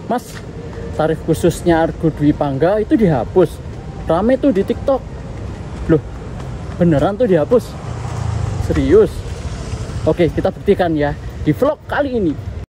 Mas, tarif khususnya Argo Dwi Pangga itu dihapus. Rame tuh di TikTok. Loh, beneran tuh dihapus? Serius? Oke, kita buktikan ya di vlog kali ini.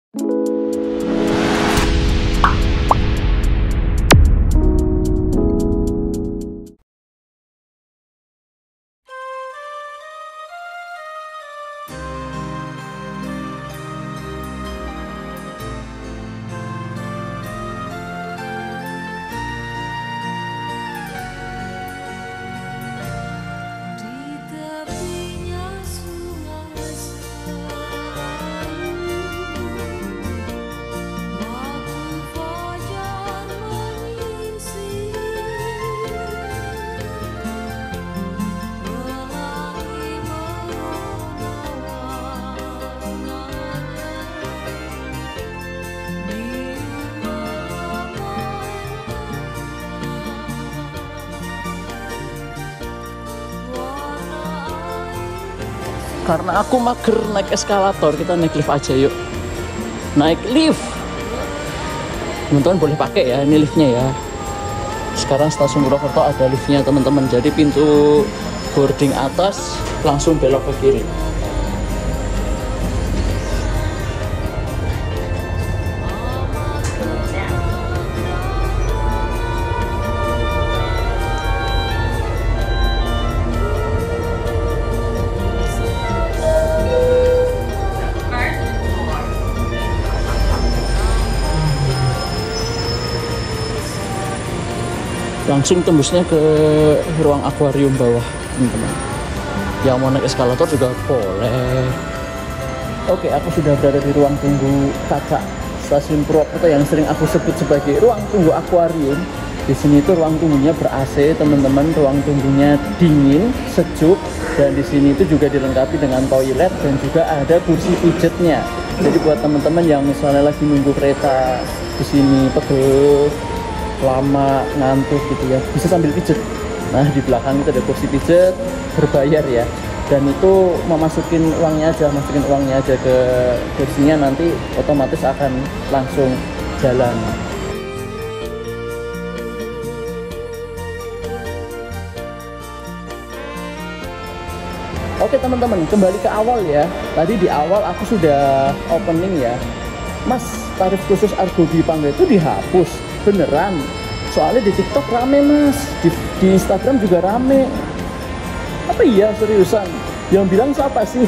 Karena aku mager naik eskalator, kita naik lift aja yuk. Naik lift. Teman-teman boleh pakai ya, ini liftnya ya. Sekarang stasiun Purwokerto ada liftnya teman-teman. Jadi pintu boarding atas langsung belok ke kiri. Langsung tembusnya ke ruang akuarium bawah teman-teman. Yang mau naik eskalator juga boleh. Oke, aku sudah berada di ruang tunggu kaca stasiun Purwokerto yang sering aku sebut sebagai ruang tunggu akuarium. Di sini itu ruang tunggunya ber-AC teman-teman, ruang tunggunya dingin, sejuk, dan di sini itu juga dilengkapi dengan toilet dan juga ada kursi pijetnya. Jadi buat teman-teman yang misalnya lagi nunggu kereta di sini pegel, lama, ngantuk gitu ya, bisa sambil pijet. Nah, di belakang itu ada kursi pijet berbayar ya, dan itu masukin uangnya aja ke kursinya, nanti otomatis akan langsung jalan. Oke teman-teman, kembali ke awal ya. Tadi di awal aku sudah opening ya, Mas, tarif khusus Argo Dwi Pangga itu dihapus. Beneran, soalnya di TikTok rame mas, di Instagram juga rame. Apa iya seriusan? Yang bilang siapa sih?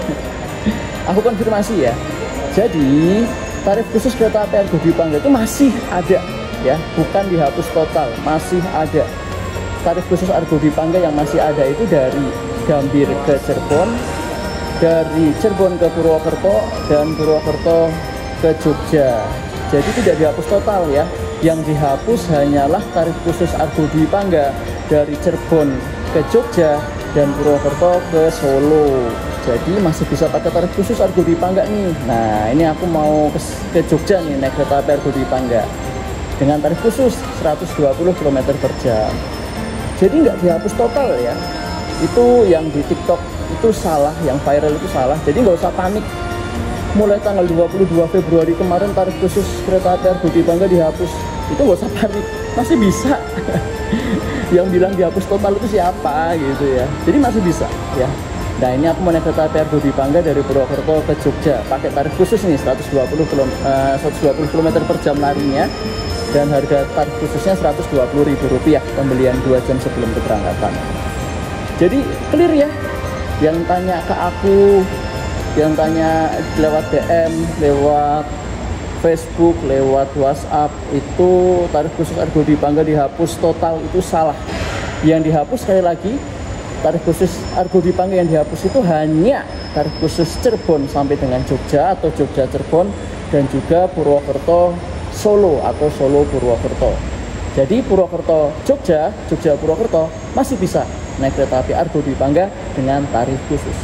Aku konfirmasi ya. Jadi tarif khusus kereta api Argo Dwi Pangga itu masih ada ya, bukan dihapus total, masih ada. Tarif khusus Argo Dwi Pangga yang masih ada itu dari Gambir ke Cirebon, dari Cirebon ke Purwokerto, dan Purwokerto ke Jogja. Jadi tidak dihapus total ya. Yang dihapus hanyalah tarif khusus Argo Dwi Pangga dari Cirebon ke Jogja dan Purwokerto ke Solo. Jadi masih bisa pakai tarif khusus Argo Dwi Pangga nih. Nah, ini aku mau ke Jogja nih naik kereta api Argo Dwi Pangga dengan tarif khusus 120 km per jam. Jadi nggak dihapus total ya. Itu yang di TikTok itu salah, yang viral itu salah. Jadi nggak usah panik. Mulai tanggal 22 Februari kemarin tarif khusus kereta api Argo Dwi Pangga dihapus. Itu nggak usah panik, masih bisa. Yang bilang dihapus total itu siapa gitu ya. Jadi masih bisa ya. Nah, ini aku mau naik kereta api Argo Dwi Pangga dari Purwokerto ke Jogja pakai tarif khusus nih 120 km per jam larinya, dan harga tarif khususnya Rp120.000 pembelian 2 jam sebelum keberangkatan. Jadi clear ya. Yang tanya ke aku, yang tanya lewat DM, lewat Facebook, lewat WhatsApp, itu tarif khusus Argo Dwi Pangga dihapus total, itu salah. Yang dihapus sekali lagi, tarif khusus Argo Dwi Pangga yang dihapus itu hanya tarif khusus Cirebon sampai dengan Jogja atau Jogja Cirebon, dan juga Purwokerto Solo atau Solo Purwokerto. Jadi Purwokerto Jogja, Jogja Purwokerto masih bisa naik kereta api Argo Dwi Pangga dengan tarif khusus.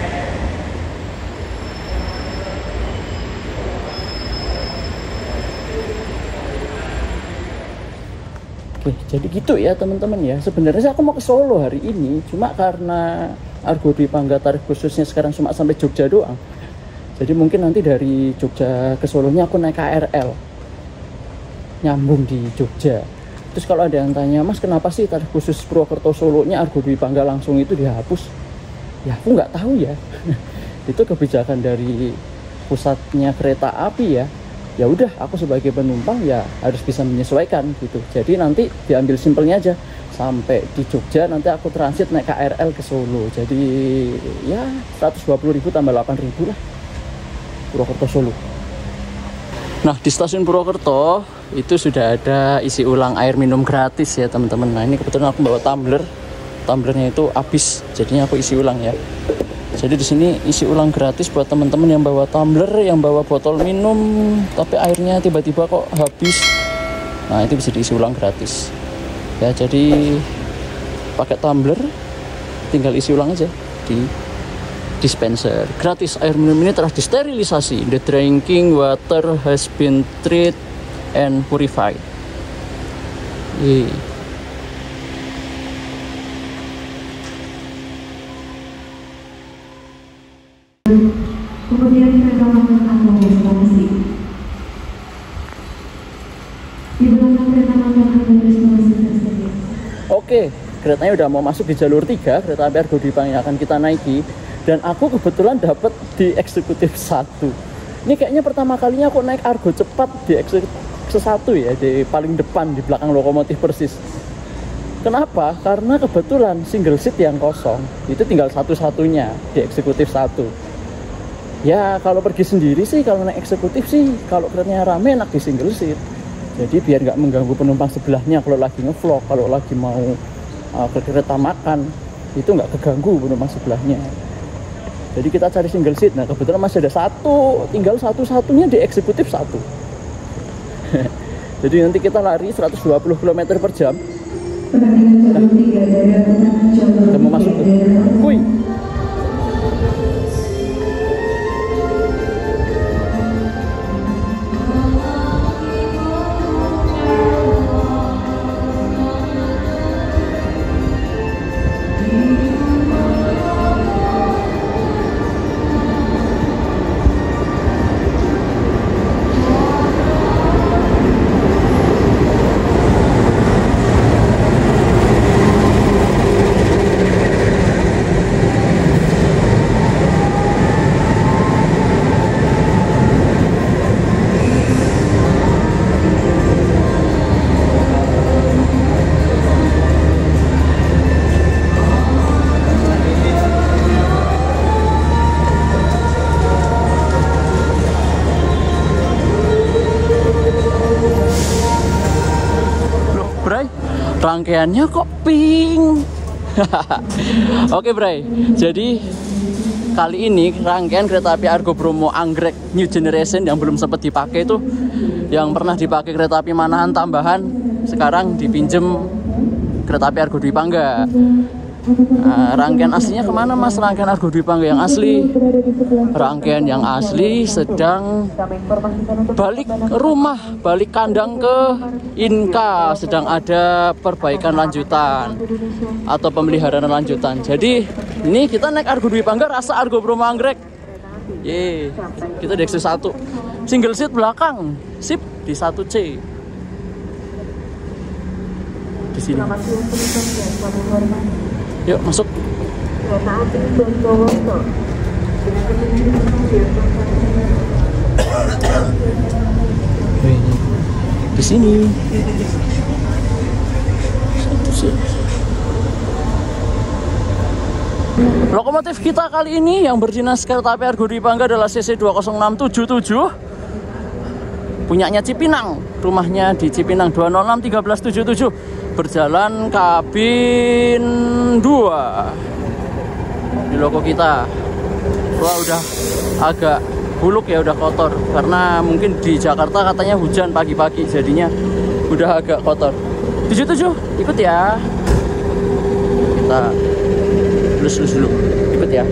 Oke, jadi gitu ya teman-teman ya. Sebenarnya aku mau ke Solo hari ini, cuma karena Argo Dwi Pangga tarif khususnya sekarang cuma sampai Jogja doang. Jadi mungkin nanti dari Jogja ke Solonya aku naik KRL. nyambung di Jogja. Terus kalau ada yang tanya, Mas kenapa sih tarif khusus Purwokerto Solo-nya Argo Dwi Pangga langsung itu dihapus? Ya aku nggak tahu ya. Itu kebijakan dari pusatnya kereta api ya. Ya udah, aku sebagai penumpang ya harus bisa menyesuaikan gitu. Jadi nanti diambil simpelnya aja, sampai di Jogja nanti aku transit naik KRL ke Solo. Jadi ya 120.000 tambah 8.000 lah Purwokerto Solo. Nah, di stasiun Purwokerto itu sudah ada isi ulang air minum gratis ya teman-teman. Nah, ini kebetulan aku bawa tumblernya itu habis, jadinya aku isi ulang ya. Jadi di sini isi ulang gratis buat teman-teman yang bawa tumbler, yang bawa botol minum tapi airnya tiba-tiba kok habis. Nah, itu bisa diisi ulang gratis. Ya, jadi pakai tumbler tinggal isi ulang aja di dispenser. Gratis, air minum ini telah disterilisasi. The drinking water has been treated and purified. Kemudian kereta makan akomodasi. Di belakang kereta makan akomodasi tersebut. Oke, keretanya udah mau masuk di jalur 3, kereta api Argo Dwi Pangga yang akan kita naiki. Dan aku kebetulan dapat di eksekutif 1. Ini kayaknya pertama kalinya aku naik Argo cepat di eksekutif 1 ya, di paling depan di belakang lokomotif persis. Kenapa? Karena kebetulan single seat yang kosong itu tinggal satu-satunya di eksekutif 1. Ya kalau pergi sendiri sih, kalau naik eksekutif sih, kalau keretanya rame enak di single seat. Jadi biar nggak mengganggu penumpang sebelahnya kalau lagi ngevlog, kalau lagi mau ke kereta makan, itu nggak keganggu penumpang sebelahnya. Jadi kita cari single seat. Nah kebetulan masih ada satu, tinggal satu-satunya di eksekutif 1. Jadi nanti kita lari 120 km per jam. Nah, kita mau masuk tuh. Kuy. Rangkaiannya kok pink. Oke Bray, jadi kali ini rangkaian kereta api Argo Bromo Anggrek New Generation yang belum sempat dipakai itu, yang pernah dipakai kereta api Manahan tambahan, sekarang dipinjem kereta api Argo Dwi Pangga. Rangkaian aslinya kemana Mas? Rangkaian Argo Dwi Pangga yang asli, rangkaian yang asli sedang balik rumah, balik kandang ke Inka, sedang ada perbaikan lanjutan atau pemeliharaan lanjutan. Jadi ini kita naik Argo Dwi Pangga rasa Argo Bromo Anggrek. Yeay, kita di X1 single seat belakang, sip di 1C. Di sini. Yuk masuk. Di sini. Lokomotif kita kali ini yang berdinas kereta api Argo Dwi Pangga adalah CC 20677. Punyanya Cipinang, rumahnya di Cipinang 2061377. Berjalan kabin 2 di logo kita. Wah udah agak buluk ya, udah kotor karena mungkin di Jakarta katanya hujan pagi-pagi, jadinya udah agak kotor. 77 ikut ya, kita lulus dulu, ikut ya.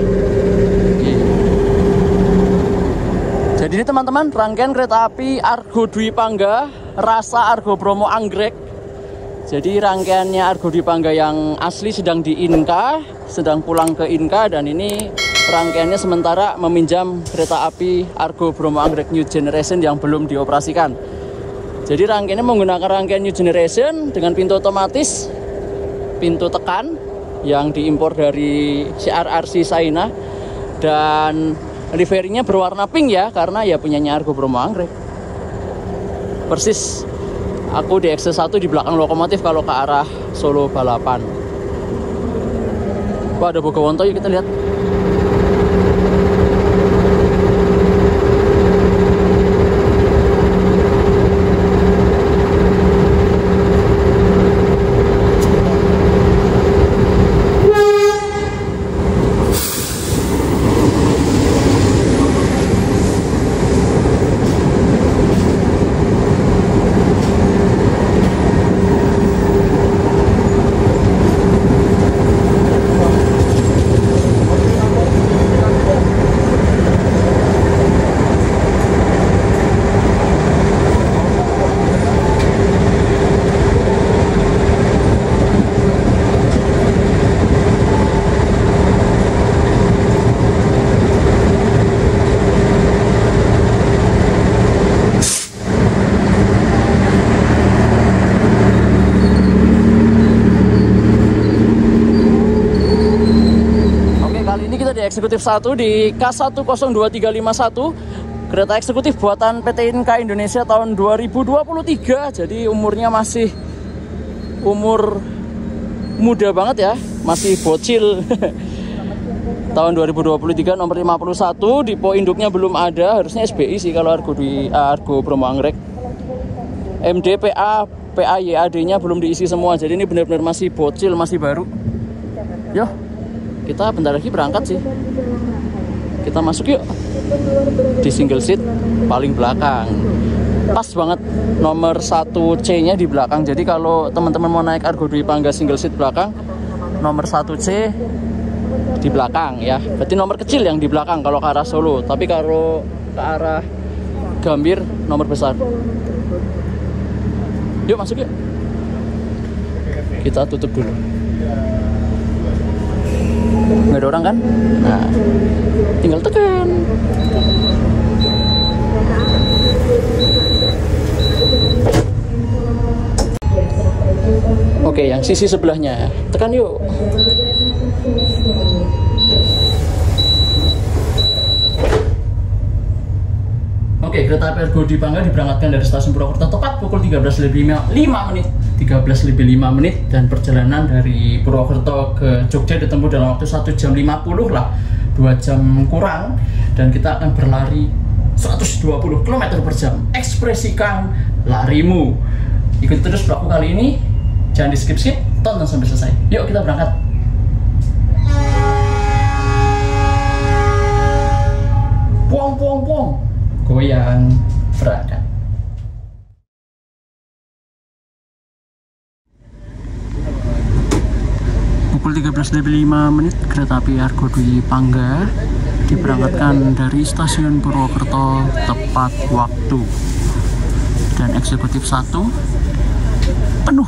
Jadi ini teman-teman, rangkaian kereta api Argo Dwi Pangga rasa Argo Bromo Anggrek. Jadi rangkaiannya Argo Dwi Pangga yang asli sedang di Inka, sedang pulang ke Inka, dan ini rangkaiannya sementara meminjam kereta api Argo Bromo Anggrek New Generation yang belum dioperasikan. Jadi rangkaiannya menggunakan rangkaian new generation dengan pintu otomatis, pintu tekan yang diimpor dari CRRC China, dan liverynya berwarna pink ya, karena ya punyanya Argo Bromo Anggrek. Persis aku di XC1 di belakang lokomotif kalau ke arah Solo balapan. Wah, ada Bogowonto, yuk kita lihat. Eksekutif 1 di K102351, kereta eksekutif buatan PT Inka Indonesia tahun 2023. Jadi umurnya masih umur muda banget ya, masih bocil. Tahun 2023, nomor 51, Dipo induknya belum ada, harusnya SBI sih kalau Argo Bromo Anggrek. MD, PA, YAD-nya belum diisi semua, jadi ini benar-benar masih bocil, masih baru. Yo, kita bentar lagi berangkat sih. Kita masuk yuk. Di single seat paling belakang. Pas banget nomor 1C nya di belakang. Jadi kalau teman-teman mau naik Argo Dwi Pangga single seat belakang, nomor 1C di belakang ya. Berarti nomor kecil yang di belakang kalau ke arah Solo. Tapi kalau ke arah Gambir nomor besar. Yuk masuk yuk. Kita tutup dulu. Nggak ada orang kan? Nah, tinggal tekan. Oke, yang sisi sebelahnya tekan yuk. Oke, kereta api Argo Dwi Pangga diberangkatkan dari stasiun Purwokerto tepat pukul 13.05 menit, dan perjalanan dari Purwokerto ke Jogja ditempuh dalam waktu 1 jam 50 lah, 2 jam kurang, dan kita akan berlari 120 km per jam. Ekspresikan larimu. Ikuti terus vlogku kali ini, jangan di skip-skip, tonton sampai selesai. Yuk kita berangkat. Puang puang puang, goyang berangkat. Pukul 13.05 menit, kereta api Argo Dwi Pangga diberangkatkan dari stasiun Purwokerto tepat waktu, dan eksekutif 1 penuh.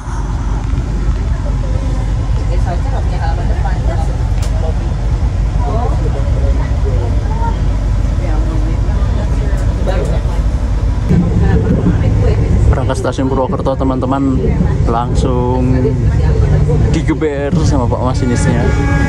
Berangkat stasiun Purwokerto teman-teman, langsung digeber sama Pak Masinisnya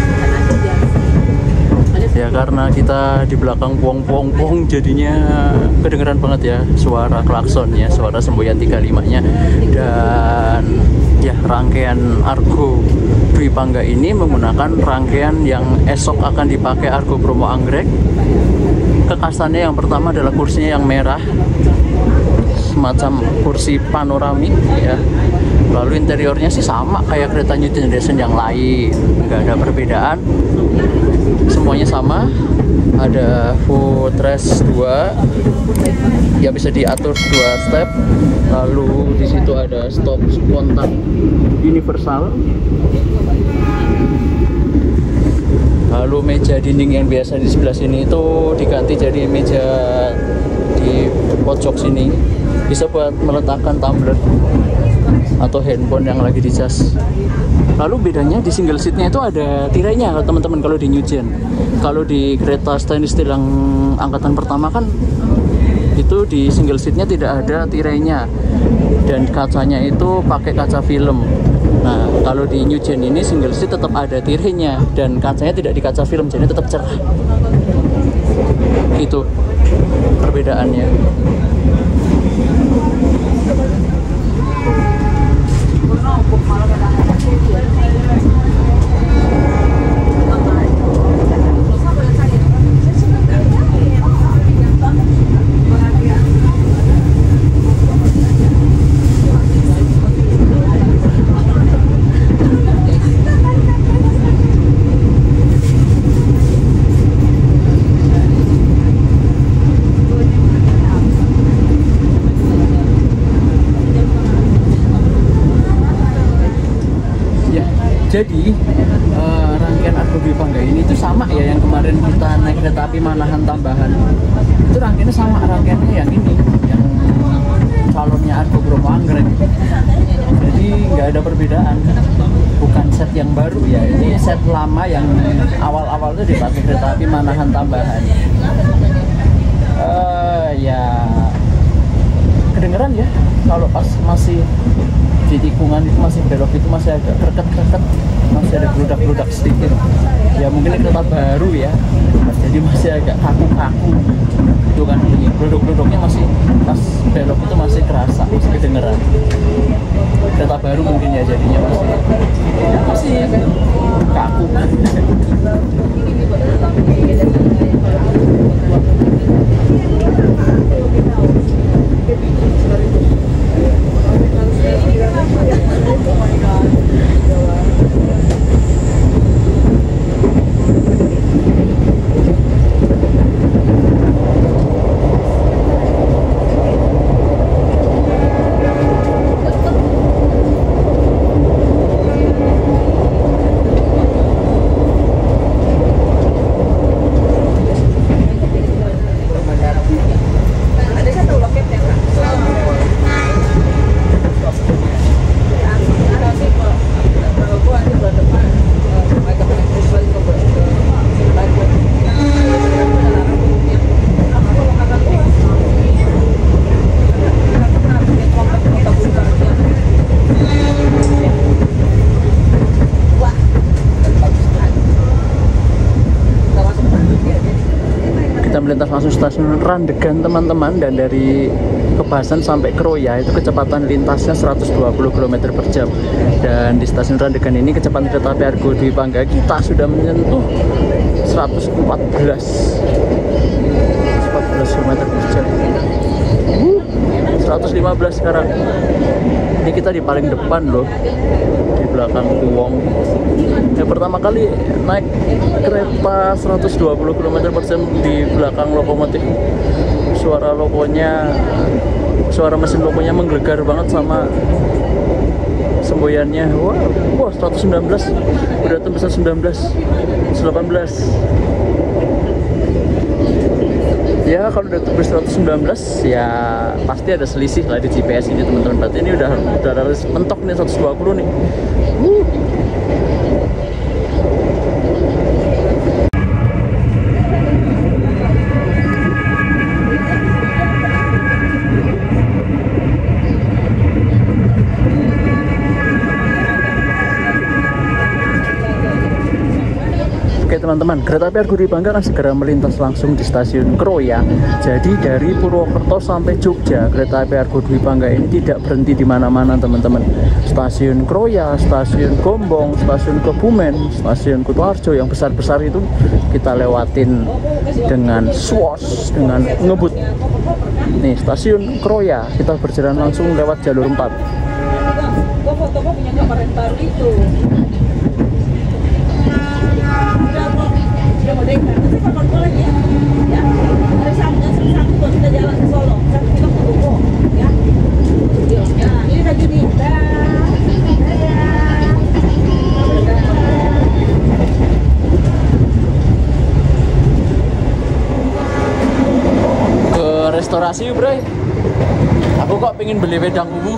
ya, karena kita di belakang pong jadinya kedengeran banget ya suara klaksonnya, suara semboyan 35-nya. Dan ya, rangkaian Argo Dwi Pangga ini menggunakan rangkaian yang esok akan dipakai Argo Bromo Anggrek. Kekhasannya yang pertama adalah kursinya yang merah, semacam kursi panoramik ya. Lalu interiornya sih sama kayak kereta New Generation yang lain, nggak ada perbedaan, semuanya sama. Ada footrest 2 ya, bisa diatur 2 step. Lalu di situ ada stop kontak universal. Lalu meja dinding yang biasa di sebelah sini itu diganti jadi meja di pojok sini, bisa buat meletakkan tumbler atau handphone yang lagi dicas. Lalu bedanya di single seatnya itu ada tirainya teman-teman kalau di New Gen. Kalau di kereta stainless steel yang angkatan pertama kan itu di single seatnya tidak ada tirainya. dan kacanya itu pakai kaca film. Nah, kalau di New Gen ini single seat tetap ada tirainya dan kacanya tidak di kaca film, jadi tetap cerah. Itu perbedaannya. Jadi rangkaian Argo Dwi Bangga ini itu sama ya, yang kemarin kita naik kereta api Manahan tambahan itu rangkaiannya sama, rangkaiannya yang ini, yang calonnya Argo Bromo Anggrek. Jadi nggak ada perbedaan, bukan set yang baru ya, ini set lama yang awal-awal itu dipakai kereta api Manahan tambahan. Ya kedengeran ya kalau pas masih di tikungan itu, masih belok itu masih agak kreket-kreket, masih ada geludak-geludak sedikit ya, mungkin kereta baru ya, jadi masih agak kaku-kaku itu kan, geluduk-geluduknya masih pas belok itu masih kerasa, masih kedengeran. Kereta baru mungkin ya, jadinya masih kaku. Melintas langsung stasiun Randegan teman-teman, dan dari Kebasan sampai Kroya itu kecepatan lintasnya 120 km per jam, dan di stasiun Randegan ini kecepatan kereta api Argo Dwi Bangga kita sudah menyentuh 114 km per jam. 115 sekarang. Ini kita di paling depan loh, di belakang Kuwong. Yang pertama kali naik kereta 120 km per jam di belakang lokomotif. Suara mesin lokonya menggelegar banget sama semboyannya. Wah, 119 udah tembus 19, 18. Ya kalau udah tembus 119 ya pasti ada selisih lah di GPS ini teman-teman. Berarti ini udah mentok nih 120 nih. Teman-teman, kereta api Argo Dwi Bangga akan segera melintas langsung di stasiun Kroya. Jadi dari Purwokerto sampai Jogja, kereta api Argo Dwi Bangga ini tidak berhenti di mana-mana teman-teman. Stasiun Kroya, stasiun Gombong, stasiun Kebumen, stasiun Kutoarjo yang besar-besar itu kita lewatin dengan swos, dengan ngebut. Nih stasiun Kroya, kita berjalan langsung lewat jalur 4. Foto punya gambar yang baru itu. Sudah mau dekat, nanti kapan lagi ya? Ya, hari Sabtu kita jalan ke Solo, Sabtu kita ke Ruko, ya. Ya, ini lagi nih. Ke restorasi bro. Aku kok pengen beli wedang ubuh.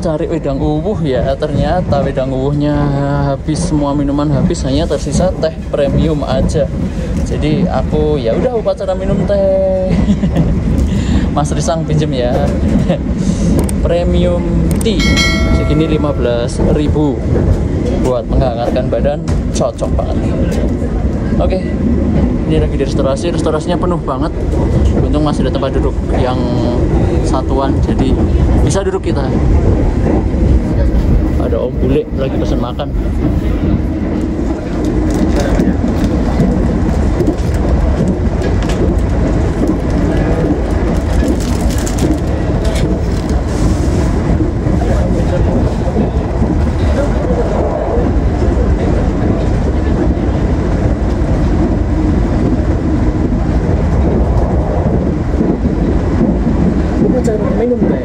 cari wedang uwuh ya, ternyata wedang uwuhnya habis, semua minuman habis, hanya tersisa teh premium aja. Jadi aku ya udah upacara minum teh. Mas Risang pinjem ya. Premium tea segini 15.000 buat menghangatkan badan, cocok banget. Oke, ini lagi di restorasinya penuh banget. Untung masih ada tempat duduk yang satuan, jadi bisa duduk kita. Ada Om Bule lagi pesan makan. Minum teh.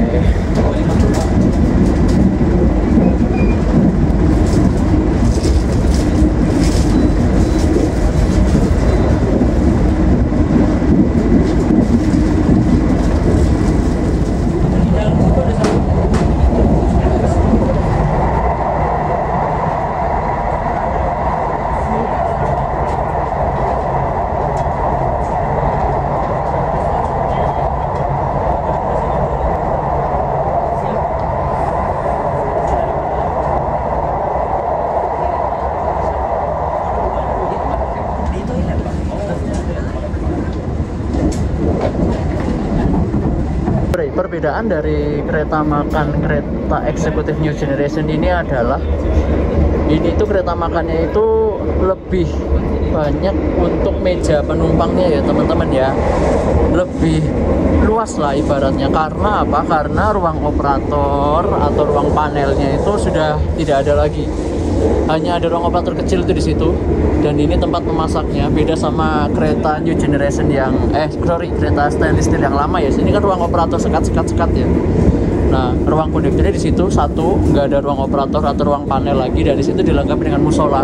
Perbedaan dari kereta makan kereta eksekutif New Generation ini adalah ini tuh kereta makannya itu lebih banyak untuk meja penumpangnya ya teman-teman ya, lebih luas lah ibaratnya. Karena apa? Karena ruang operator atau ruang panelnya itu sudah tidak ada lagi, hanya ada ruang operator kecil itu di situ, dan ini tempat memasaknya. Beda sama kereta New Generation yang kereta stainless steel yang lama ya. Sini kan ruang operator sekat ya. Nah, ruang kondekturnya di situ satu, nggak ada ruang operator atau ruang panel lagi, dan di situ dilengkapi dengan musola.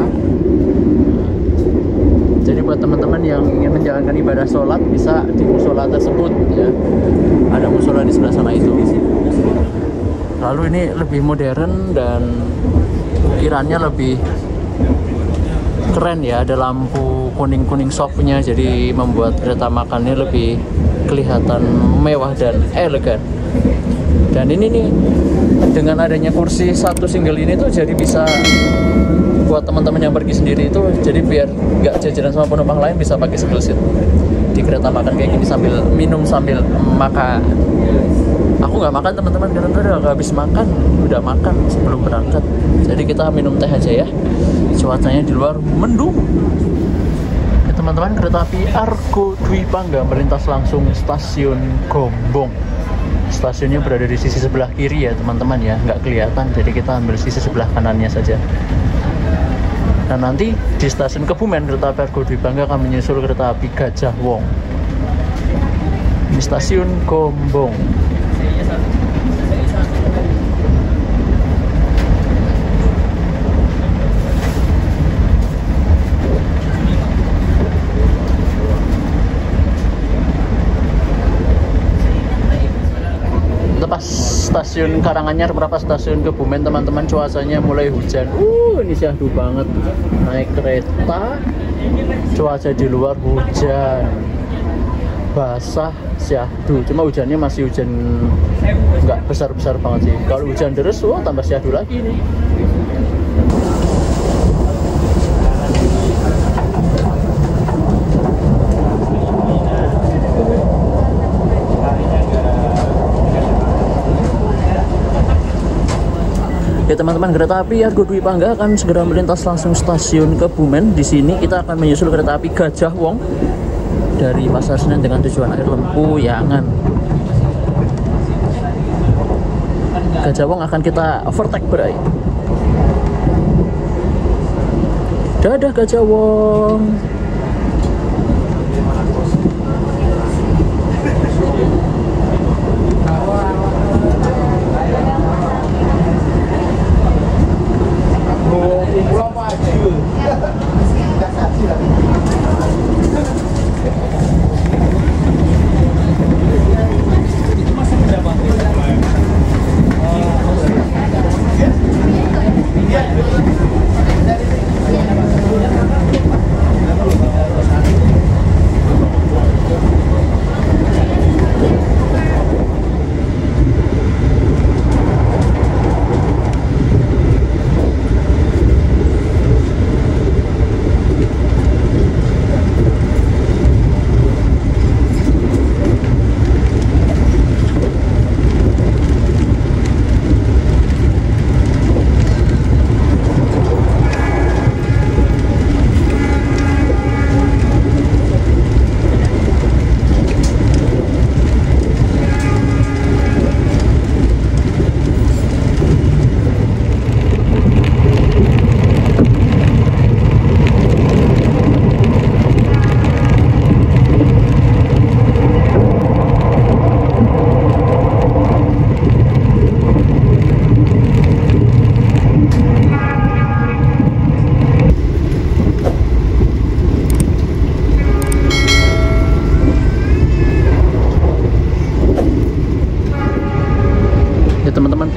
Jadi buat teman-teman yang ingin menjalankan ibadah sholat bisa di musola tersebut ya. Ada musola di sebelah sana itu. Lalu ini lebih modern dan ukirannya lebih keren ya, ada lampu kuning-kuning softnya, jadi membuat kereta makannya lebih kelihatan mewah dan elegan. Dan ini nih, dengan adanya kursi satu single ini tuh jadi bisa buat teman-teman yang pergi sendiri itu, jadi biar nggak jajaran sama penumpang lain, bisa pakai single seat di kereta makan kayak gini sambil minum sambil makan. Aku nggak makan teman-teman karena udah habis makan, udah makan sebelum berangkat. Jadi kita minum teh aja ya. Cuacanya di luar mendung. Ya, teman-teman, kereta api Argo Dwi Pangga melintas langsung stasiun Gombong. Stasiunnya berada di sisi sebelah kiri ya teman-teman ya, nggak kelihatan. Jadi kita ambil sisi sebelah kanannya saja. Dan nanti di stasiun Kebumen kereta api Argo Dwi Pangga akan menyusul kereta api Gajah Wong. Di stasiun Gombong. Lepas stasiun Karanganyar, berapa stasiun Kebumen teman-teman, cuacanya mulai hujan. Ini syahdu banget. Naik kereta, cuaca di luar hujan, basah, syahdu. Cuma hujannya masih hujan nggak besar-besar banget sih. Kalau hujan terus, tambah syahdu lagi nih. Ya teman-teman, kereta api Argo Dwi Pangga akan segera melintas langsung stasiun Kebumen. Di sini kita akan menyusul kereta api Gajah Wong dari Pasar Senen dengan tujuan Air Lempu Yangan. Gajah Wong akan kita overtake berai. Dadah Gajah Wong.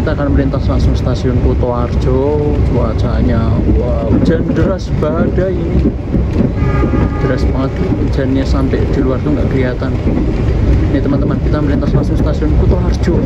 kita akan melintas langsung stasiun Kutoarjo. Cuacanya wow, hujan deras badai ini, deras banget hujannya sampai di luar tuh nggak kelihatan. Nih teman-teman, kita melintas langsung stasiun Kutoarjo.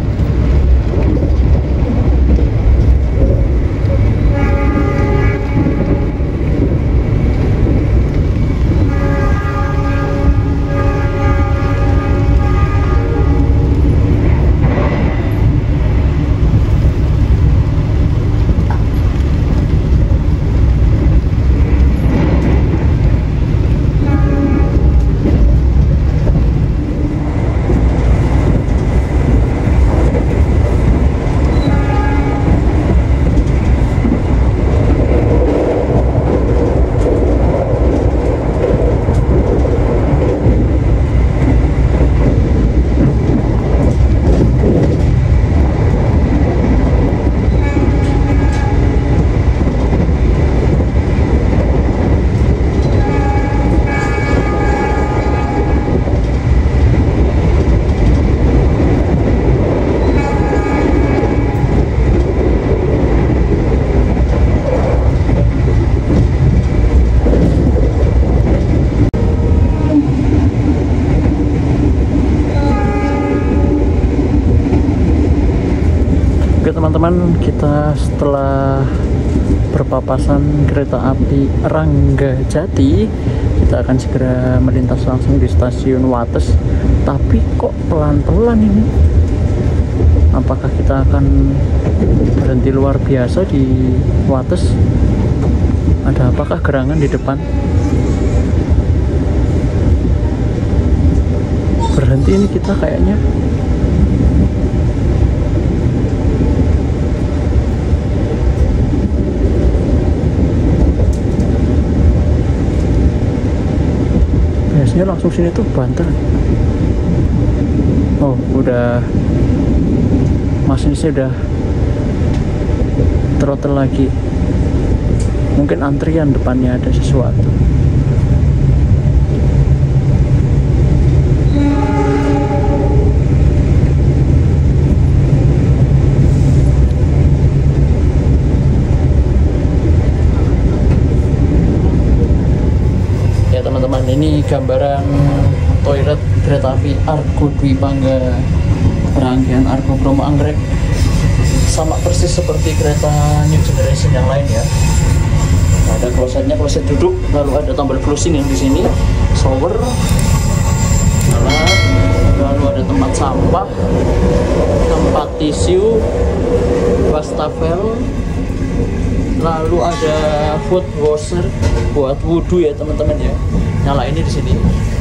Teman-teman, kita setelah berpapasan kereta api Ranggajati, kita akan segera melintas langsung di stasiun Wates. Tapi kok pelan-pelan ini? Apakah kita akan berhenti luar biasa di Wates? Ada apakah gerangan di depan? Berhenti ini kita kayaknya. Biasanya langsung sini tuh Banten. Oh, udah masinisnya udah throttle lagi. Mungkin antrian depannya ada sesuatu. Teman-teman, ini gambaran toilet kereta api Argo Dwi Pangga rangkaian Argo Bromo Anggrek, sama persis seperti kereta New Generation yang lain ya. Nah, ada klosetnya, kloset duduk, lalu ada tombol closing yang di sini, shower, lalu ada tempat sampah, tempat tisu, wastafel, lalu ada foot washer buat wudhu ya teman-teman ya. Nyala ini di sini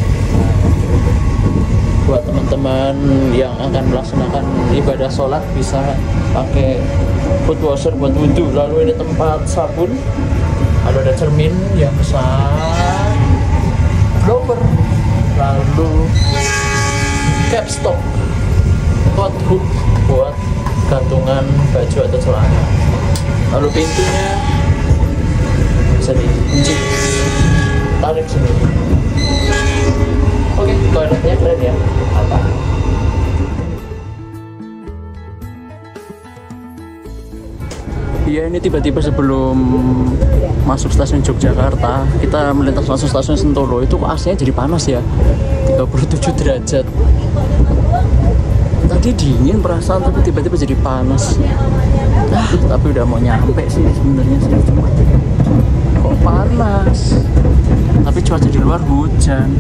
buat teman-teman yang akan melaksanakan ibadah sholat, bisa pakai foot washer buat wudhu. Lalu ini tempat sabun, lalu ada cermin yang besar, blower, lalu capstock, coat hook buat gantungan baju atau celana. Lalu pintunya bisa dikunci, tarik sini. Oke, toiletnya keren ya. Apa? Iya, ini tiba-tiba sebelum masuk stasiun Yogyakarta, kita melintas langsung stasiun Sentolo. Itu AC-nya jadi panas ya, 37 derajat. Tadi dingin perasaan, tapi tiba-tiba jadi panas. Tapi udah mau nyampe sih sebenarnya sih, cuma kok panas. Tapi cuaca di luar hujan.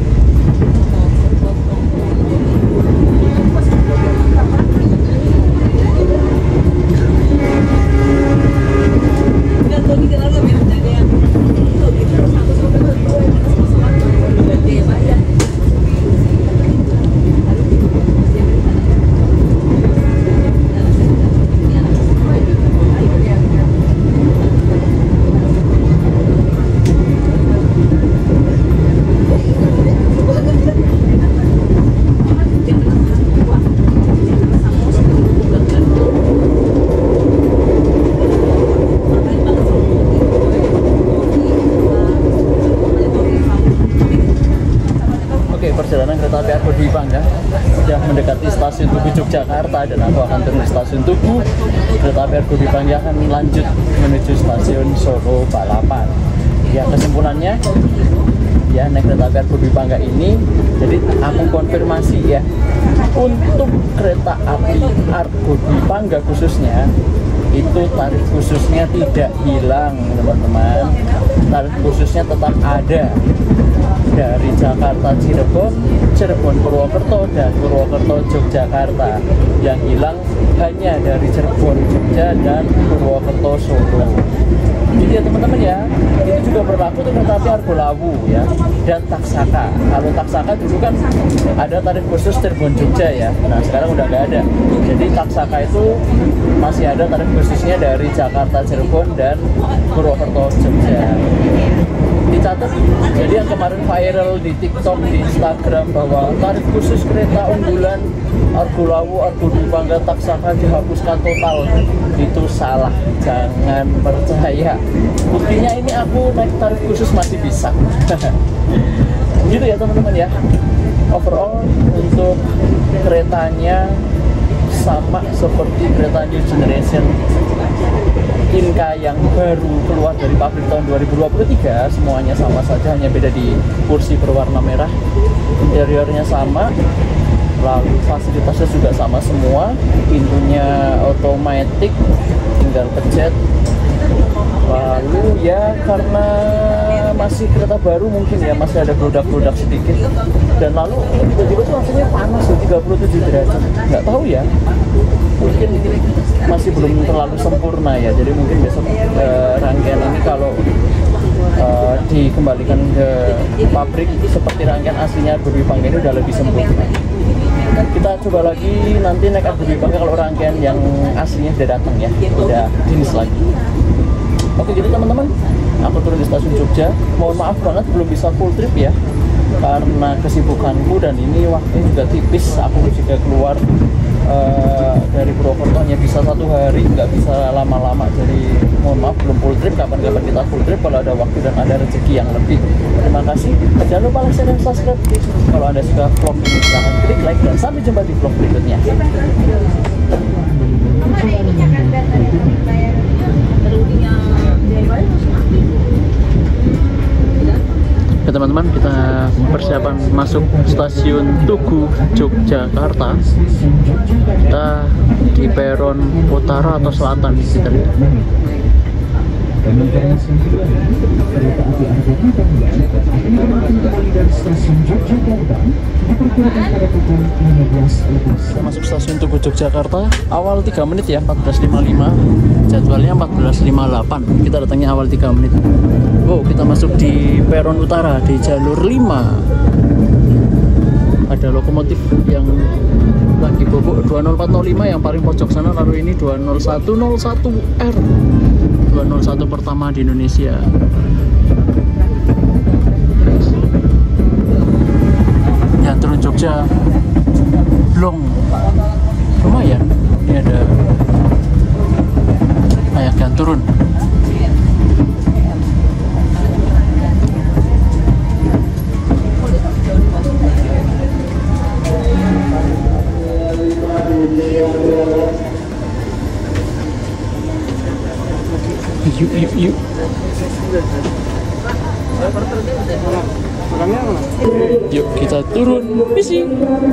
perjalanan kereta api Argo Dwi Pangga. Sudah mendekati stasiun Tugu Yogyakarta dan aku akan turun di stasiun Tugu. Kereta api Argo Dwi Pangga akan lanjut menuju stasiun Solo Balapan. Ya, kesimpulannya ya, naik kereta api Argo Dwi Pangga ini, jadi aku konfirmasi ya, untuk kereta api Argo Dwi Pangga khususnya itu tarif khususnya tidak hilang teman-teman. Tarif khususnya tetap ada dari Jakarta Cirebon, Cirebon Purwokerto, dan Purwokerto Yogyakarta. Yang hilang hanya dari Cirebon Jogja dan Purwokerto Solo. Jadi ya teman-teman ya, itu juga berlaku untuk kereta api Argo Lawu ya, dan Taksaka. Kalau Taksaka dulu kan ada tarif khusus Cirebon Jogja ya, nah sekarang udah nggak ada. Jadi Taksaka itu masih ada tarif khususnya dari Jakarta Cirebon dan Purwokerto Jogja. Dicatat, jadi yang kemarin viral di TikTok, di Instagram bahwa tarif khusus kereta unggulan Argo Lawu, Argo Dwi Pangga, Taksaka dihapuskan total, itu salah, jangan percaya. Buktinya ini aku naik tarif khusus masih bisa. Gitu ya teman-teman ya. Overall untuk keretanya sama seperti kereta New Generation Inka yang baru keluar dari pabrik tahun 2023, semuanya sama saja, hanya beda di kursi berwarna merah. Interiornya sama, lalu fasilitasnya juga sama semua, pintunya otomatis, tinggal pencet. Lalu ya karena masih kereta baru mungkin ya masih ada beludak-beludak sedikit, dan lalu tiba-tiba tuh rasanya panas loh, 37 derajat, nggak tahu ya, mungkin masih belum terlalu sempurna ya. Jadi mungkin besok rangkaian ini kalau dikembalikan ke pabrik seperti rangkaian aslinya Argo Dwi Pangga ini udah lebih sempurna. Kita coba lagi nanti naik Argo Dwi Pangga kalau rangkaian yang aslinya sudah datang ya, udah finish lagi. Oke, jadi teman-teman, aku turun di stasiun Jogja. Mohon maaf banget belum bisa full trip ya, karena kesibukanku dan ini waktunya juga tipis. Aku juga keluar dari Purwokerto hanya bisa 1 hari, nggak bisa lama-lama. Jadi mohon maaf belum full trip. Kapan-kapan kita full trip kalau ada waktu dan ada rezeki yang lebih. Terima kasih. Jangan lupa like, share, dan subscribe. Kalau Anda suka vlog ini silahkan klik like, dan sampai jumpa di vlog berikutnya. Oke teman-teman, kita persiapan masuk stasiun Tugu Yogyakarta. Kita di peron utara atau selatan kita lihat. Kita masuk stasiun Tugu Yogyakarta awal 3 menit ya, 14.55. Jadwalnya 14.58. Kita datangnya awal 3 menit. Oh, kita masuk di peron utara di jalur 5. Ada lokomotif yang lagi bobok 20405 yang paling pojok sana, lalu ini 20101R, 201 pertama di Indonesia. Ya, turun Jogja Blong, lumayan. Ini ada kayak turun. Yuk. Yuk kita turun. Misi.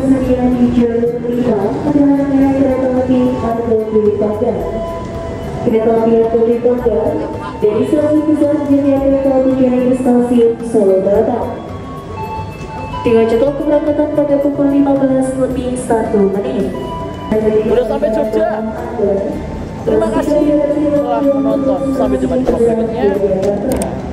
Kereta api Argo Dwi Pangga dari stasiun Besar Jaya kereta tujuan ke stasiun Solo Balapan dengan jadwal keberangkatan pada pukul 15:01. Udah sampai Jogja. Terima kasih telah menonton. Sampai jumpa di vlog berikutnya.